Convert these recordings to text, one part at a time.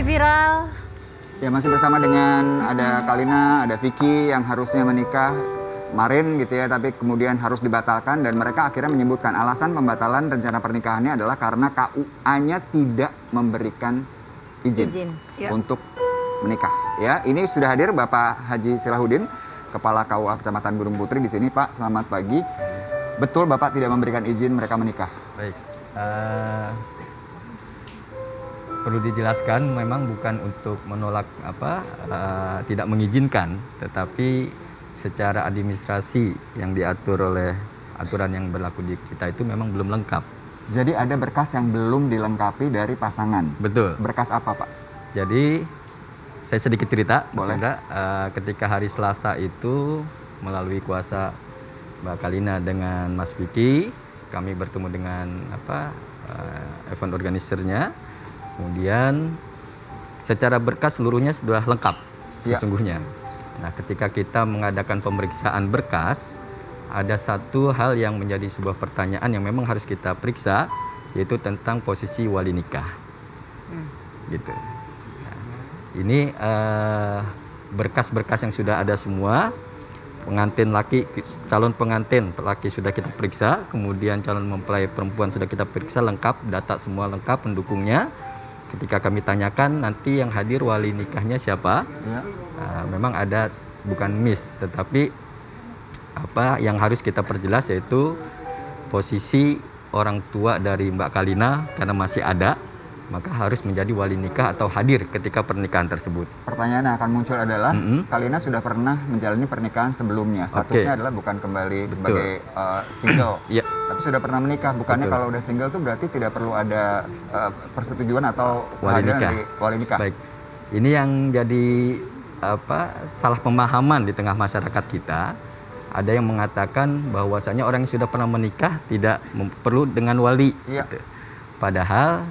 viral. Ya, masih bersama dengan ada Kalina, ada Vicky yang harusnya menikah kemarin gitu ya, tapi kemudian harus dibatalkan dan mereka akhirnya menyebutkan alasan pembatalan rencana pernikahannya adalah karena KUA-nya tidak memberikan izin. Untuk menikah. Ya, ini sudah hadir Bapak Haji Silahuddin, Kepala KUA Kecamatan Gunung Putri di sini. Pak, selamat pagi. Betul Bapak tidak memberikan izin mereka menikah? Baik. Perlu dijelaskan memang bukan untuk menolak tidak mengizinkan, tetapi secara administrasi yang diatur oleh aturan yang berlaku di kita itu memang belum lengkap. Jadi ada berkas yang belum dilengkapi dari pasangan. Betul. Berkas apa, Pak? Jadi saya sedikit cerita, boleh. Ketika hari Selasa itu melalui kuasa Mbak Kalina dengan Mas Vicky, kami bertemu dengan event organisernya. Kemudian secara berkas seluruhnya sudah lengkap sesungguhnya. Nah, ketika kita mengadakan pemeriksaan berkas, ada satu hal yang menjadi sebuah pertanyaan yang memang harus kita periksa, yaitu tentang posisi wali nikah. Gitu. Nah, ini berkas-berkas yang sudah ada semua. Pengantin laki, calon pengantin laki sudah kita periksa, kemudian calon mempelai perempuan sudah kita periksa lengkap, data semua lengkap, pendukungnya. Ketika kami tanyakan nanti yang hadir wali nikahnya siapa, memang ada bukan miss, tetapi yang harus kita perjelas yaitu posisi orang tua dari Mbak Kalina karena masih ada, maka harus menjadi wali nikah atau hadir ketika pernikahan tersebut. Pertanyaan yang akan muncul adalah, Kalina sudah pernah menjalani pernikahan sebelumnya, statusnya adalah bukan kembali sebagai single, tapi sudah pernah menikah. Bukannya kalau udah single tuh berarti tidak perlu ada persetujuan atau wali nikah. Dari wali nikah. Baik, ini yang jadi salah pemahaman di tengah masyarakat kita. Ada yang mengatakan bahwasanya orang yang sudah pernah menikah tidak perlu dengan wali. Gitu. Padahal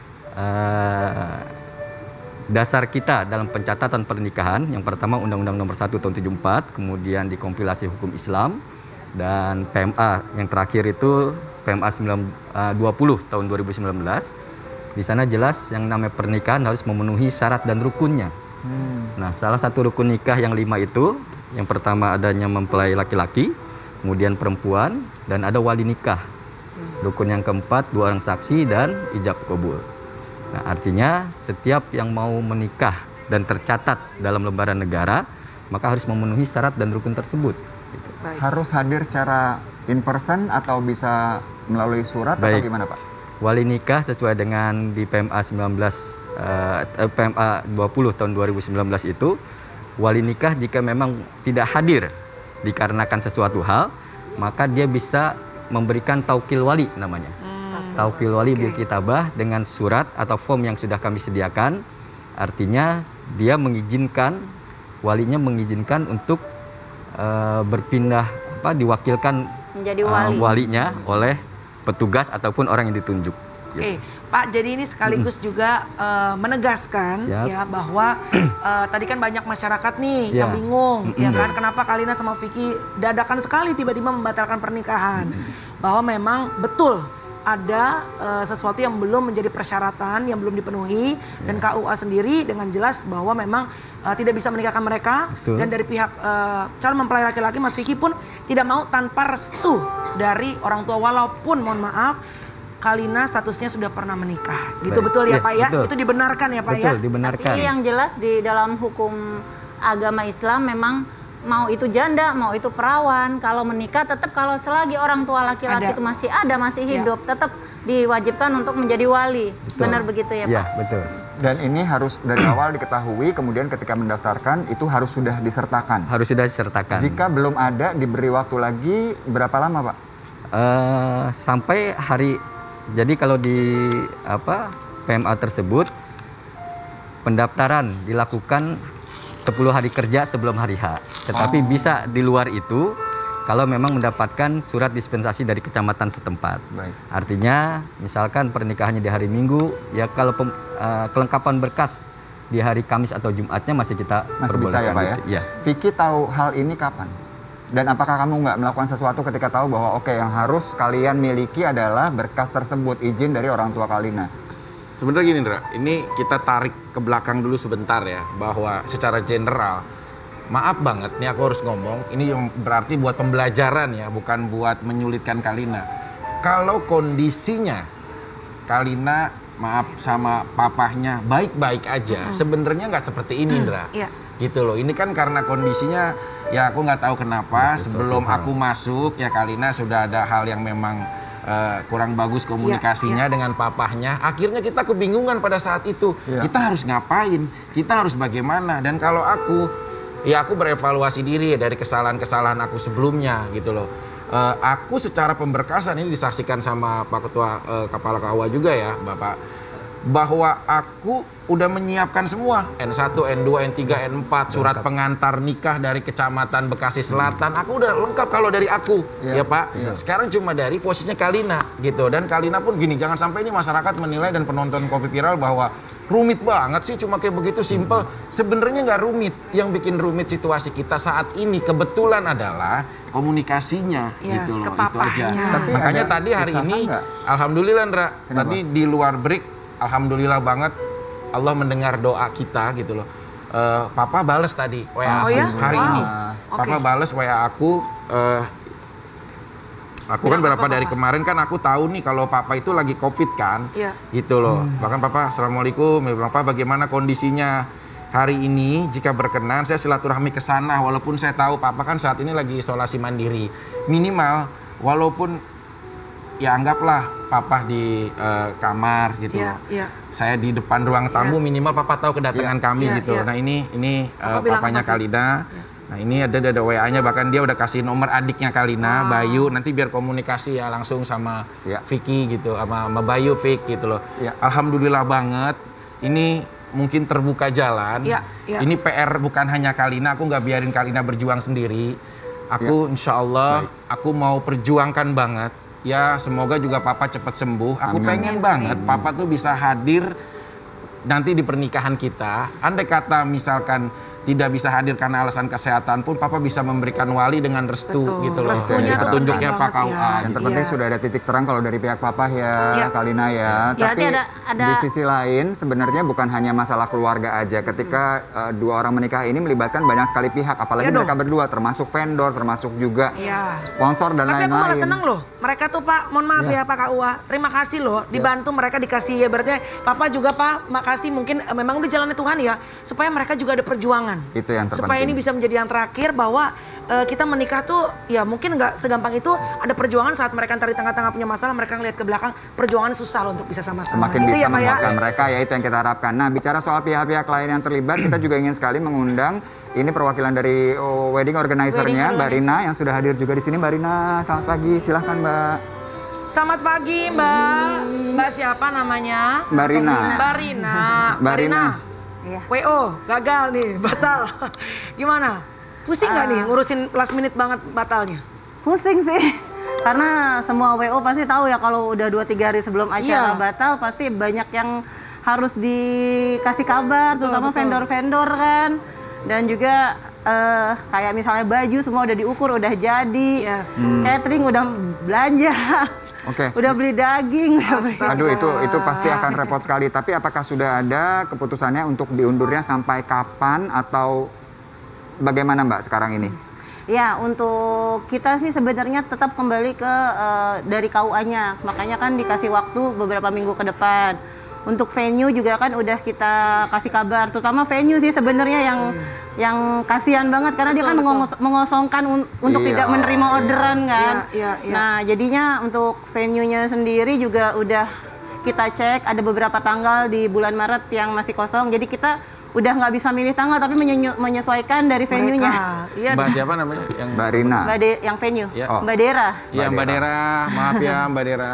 dasar kita dalam pencatatan pernikahan, yang pertama Undang-Undang Nomor 1 Tahun 74, kemudian dikompilasi hukum Islam, dan PMA yang terakhir itu PMA 20 tahun 2019. Di sana jelas yang namanya pernikahan harus memenuhi syarat dan rukunnya. Nah, salah satu rukun nikah yang 5 itu, yang pertama adanya mempelai laki-laki, kemudian perempuan, dan ada wali nikah. Rukun yang keempat 2 orang saksi dan ijab kabul. Nah, artinya setiap yang mau menikah dan tercatat dalam lembaran negara, maka harus memenuhi syarat dan rukun tersebut. Gitu. Harus hadir secara in person atau bisa melalui surat atau gimana, Pak? Wali nikah sesuai dengan di PMA 20 tahun 2019 itu, wali nikah jika memang tidak hadir dikarenakan sesuatu hal, maka dia bisa memberikan taukil wali namanya. Taukil wali bil kitabah dengan surat atau form yang sudah kami sediakan. Artinya dia mengizinkan, walinya mengizinkan untuk berpindah diwakilkan menjadi walinya oleh petugas ataupun orang yang ditunjuk. Oke, Pak, jadi ini sekaligus juga menegaskan ya bahwa tadi kan banyak masyarakat nih yang bingung ya kan, kenapa Kalina sama Vicky dadakan sekali tiba-tiba membatalkan pernikahan. Bahwa memang betul ada sesuatu yang belum menjadi persyaratan, yang belum dipenuhi, dan KUA sendiri dengan jelas bahwa memang tidak bisa menikahkan mereka. Dan dari pihak calon mempelai laki-laki, Mas Vicky pun tidak mau tanpa restu dari orang tua, walaupun mohon maaf Kalina statusnya sudah pernah menikah. Gitu. Betul ya Pak ya? Itu dibenarkan ya Pak ya? Betul, dibenarkan. Tapi yang jelas di dalam hukum agama Islam memang mau itu janda, mau itu perawan, kalau menikah tetap kalau selagi orang tua laki-laki itu masih ada, masih hidup, tetap diwajibkan untuk menjadi wali. Benar begitu ya Pak? Iya, betul. Dan ini harus dari awal diketahui, kemudian ketika mendaftarkan itu harus sudah disertakan. Harus sudah disertakan. Jika belum ada, diberi waktu lagi berapa lama Pak? Sampai hari, jadi kalau di PMA tersebut pendaftaran dilakukan 10 hari kerja sebelum hari H. Tetapi bisa di luar itu kalau memang mendapatkan surat dispensasi dari kecamatan setempat. Artinya misalkan pernikahannya di hari Minggu, ya kalau kelengkapan berkas di hari Kamis atau Jumatnya masih kita bisa ya Pak ya? Ya. Vicky tahu hal ini kapan? Dan apakah kamu nggak melakukan sesuatu ketika tahu bahwa oke, yang harus kalian miliki adalah berkas tersebut, izin dari orang tua Kalina? sebenarnya gini Ndra, ini kita tarik ke belakang dulu sebentar ya, bahwa secara general, maaf banget nih aku harus ngomong, ini yang berarti buat pembelajaran ya, bukan buat menyulitkan Kalina. Kalau kondisinya Kalina, maaf sama papahnya baik-baik aja, sebenarnya nggak seperti ini Ndra. Gitu loh, ini kan karena kondisinya, ya aku nggak tahu kenapa, sebelum aku masuk ya Kalina sudah ada hal yang memang kurang bagus komunikasinya dengan papahnya. Akhirnya kita kebingungan pada saat itu. Kita harus ngapain? Kita harus bagaimana? Dan kalau aku berevaluasi diri dari kesalahan-kesalahan aku sebelumnya gitu loh. Aku secara pemberkasan ini disaksikan sama Pak Ketua Kepala KUA juga ya, Bapak, bahwa aku udah menyiapkan semua N1, N2, N3, N4, surat pengantar nikah dari Kecamatan Bekasi Selatan. Aku udah lengkap kalau dari aku, ya Pak. Sekarang cuma dari posisinya Kalina gitu. Dan Kalina pun gini, jangan sampai ini masyarakat menilai dan penonton Kopi Viral bahwa rumit banget sih, cuma kayak begitu simple. Sebenarnya nggak rumit. Yang bikin rumit situasi kita saat ini kebetulan adalah komunikasinya gitu loh, itu aja. Makanya tadi hari ini, alhamdulillah Ndra, tadi di luar break, alhamdulillah banget Allah mendengar doa kita gitu loh. Papa bales tadi WA hari ini. Papa bales WA aku. Aku kan berapa dari kemarin kan aku tahu nih kalau Papa itu lagi COVID kan, gitu loh. Bahkan Papa, assalamualaikum, Papa bagaimana kondisinya hari ini? Jika berkenan saya silaturahmi ke sana. Walaupun saya tahu Papa kan saat ini lagi isolasi mandiri. Minimal walaupun ya anggaplah Papa di kamar gitu. Saya di depan ruang tamu, minimal Papa tahu kedatangan kami gitu. Nah ini papanya Kalina. Nah ini ada WA-nya, bahkan dia udah kasih nomor adiknya Kalina, Bayu. Nanti biar komunikasi ya langsung sama Vicky gitu, sama Bayu, Vick gitu loh. Alhamdulillah banget. Ini mungkin terbuka jalan. Ini PR bukan hanya Kalina. Aku nggak biarin Kalina berjuang sendiri. Aku insya Allah aku mau perjuangkan banget. Ya semoga juga Papa cepat sembuh. Aku pengen banget Papa tuh bisa hadir nanti di pernikahan kita. Andai kata misalkan tidak bisa hadir karena alasan kesehatan pun, Papa bisa memberikan wali dengan restu gitu loh. Petunjuknya Pak KUA. Yang terpenting sudah ada titik terang kalau dari pihak Papa ya, Kalina ya. Tapi di sisi lain sebenarnya bukan hanya masalah keluarga aja. Ketika dua orang menikah ini melibatkan banyak sekali pihak, apalagi mereka berdua, termasuk vendor, termasuk juga sponsor dan lain-lain. Tapi aku malah seneng loh. Mereka tuh Pak, mohon maaf ya Pak KUA, terima kasih loh dibantu mereka dikasih ya, berarti Papa juga Pak, makasih mungkin memang udah jalannya Tuhan ya, supaya mereka juga ada perjuangan. Itu yang terpenting. Supaya ini bisa menjadi yang terakhir bahwa kita menikah tuh ya mungkin nggak segampang itu, ada perjuangan saat mereka ntar di tengah-tengah punya masalah, mereka ngeliat ke belakang, perjuangan susah loh untuk bisa sama-sama. Semakin gitu bisa ya Pak ya. mereka ya, itu yang kita harapkan. Nah bicara soal pihak-pihak lain yang terlibat, kita juga ingin sekali mengundang ini perwakilan dari wedding organizer-nya, Mbak Rina yang sudah hadir juga di sini. Mbak Rina, selamat pagi, silahkan Mbak. Selamat pagi Mbak. Mbak siapa namanya? Mbak Rina. Mbak Rina. Mbak Rina. WO, gagal nih, batal. Gimana? Pusing nggak nih ngurusin last minute banget batalnya? Pusing sih. Karena semua WO pasti tahu ya kalau udah 2-3 hari sebelum acara batal pasti banyak yang harus dikasih kabar, terutama vendor-vendor kan. Dan juga kayak misalnya baju semua udah diukur, udah jadi. Catering udah belanja. Udah beli daging. Aduh itu pasti akan repot sekali. Tapi apakah sudah ada keputusannya untuk diundurnya sampai kapan atau bagaimana Mbak sekarang ini? Ya, untuk kita sih sebenarnya tetap kembali ke dari KUA-nya. Makanya kan dikasih waktu beberapa minggu ke depan. Untuk venue juga kan udah kita kasih kabar, terutama venue sih sebenarnya yang kasihan banget karena dia kan mengosongkan untuk tidak menerima orderan kan. Nah, jadinya untuk venue-nya sendiri juga udah kita cek, ada beberapa tanggal di bulan Maret yang masih kosong. Jadi kita udah nggak bisa milih tanggal tapi menyesuaikan dari venue-nya. Mbak siapa namanya? Yang Mbak Rina. Yang venue. Mbak Dera. Iya Mbak Dera, maaf ya Mbak Dera.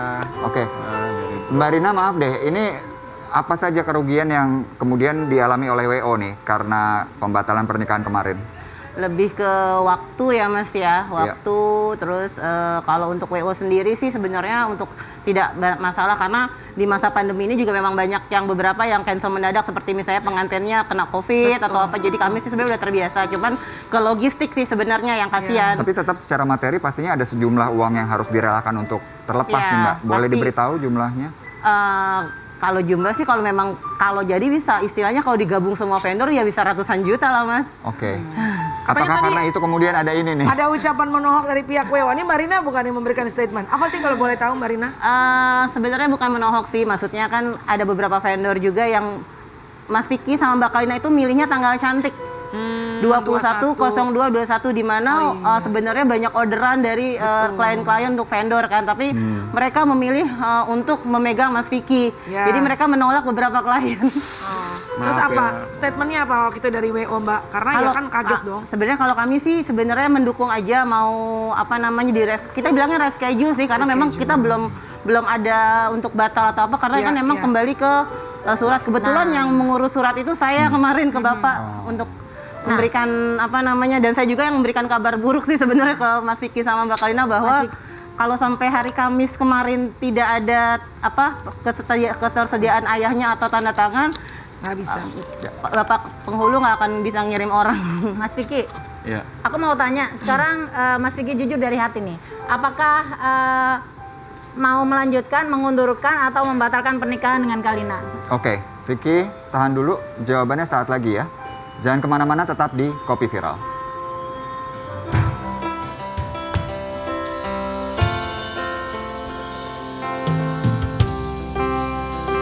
Mbak Rina maaf deh, ini apa saja kerugian yang kemudian dialami oleh WO nih karena pembatalan pernikahan kemarin? Lebih ke waktu ya Mas ya, waktu. Terus kalau untuk WO sendiri sih sebenarnya untuk tidak masalah karena di masa pandemi ini juga memang banyak yang beberapa yang cancel mendadak seperti misalnya pengantinnya kena COVID atau apa. Jadi kami sih sebenarnya udah terbiasa. Cuman ke logistik sih sebenarnya yang kasihan. Tapi tetap secara materi pastinya ada sejumlah uang yang harus direlakan untuk terlepas nih Mbak. Boleh diberitahu jumlahnya? Kalau jumlah sih kalau memang kalau jadi bisa istilahnya kalau digabung semua vendor ya bisa ratusan juta lah Mas. Oke. Apakah karena itu kemudian ada ini nih? Ada ucapan menohok dari pihak WEWA. Ini Mbak Rina bukan yang memberikan statement. Apa sih kalau boleh tahu Mbak Rina? Sebenarnya bukan menohok sih, maksudnya kan ada beberapa vendor juga yang Mas Vicky sama Mbak Kalina itu milihnya tanggal cantik. 21/02/21 di mana sebenarnya banyak orderan dari klien-klien untuk vendor kan, tapi mereka memilih untuk memegang Mas Vicky. Jadi mereka menolak beberapa klien. Terus apa? Statementnya apa waktu itu dari WO Mbak? Karena ya kan kaget dong. Sebenarnya kalau kami sih sebenarnya mendukung aja mau apa namanya kita bilangnya reschedule sih karena memang kita belum ada untuk batal atau apa karena kan memang kembali ke surat. Kebetulan yang mengurus surat itu saya kemarin ke Bapak untuk memberikan apa namanya, dan saya juga yang memberikan kabar buruk sih sebenarnya ke Mas Vicky sama Mbak Kalina bahwa kalau sampai hari Kamis kemarin tidak ada apa ketersediaan ayahnya atau tanda tangan, nggak bisa. Bapak penghulu nggak akan bisa ngirim orang. Mas Vicky, Iya. aku mau tanya sekarang, Mas Vicky jujur dari hati nih, apakah mau melanjutkan, mengundurkan atau membatalkan pernikahan dengan Kalina? Oke, Vicky tahan dulu, jawabannya saat lagi ya. Jangan kemana-mana, tetap di Kopi Viral.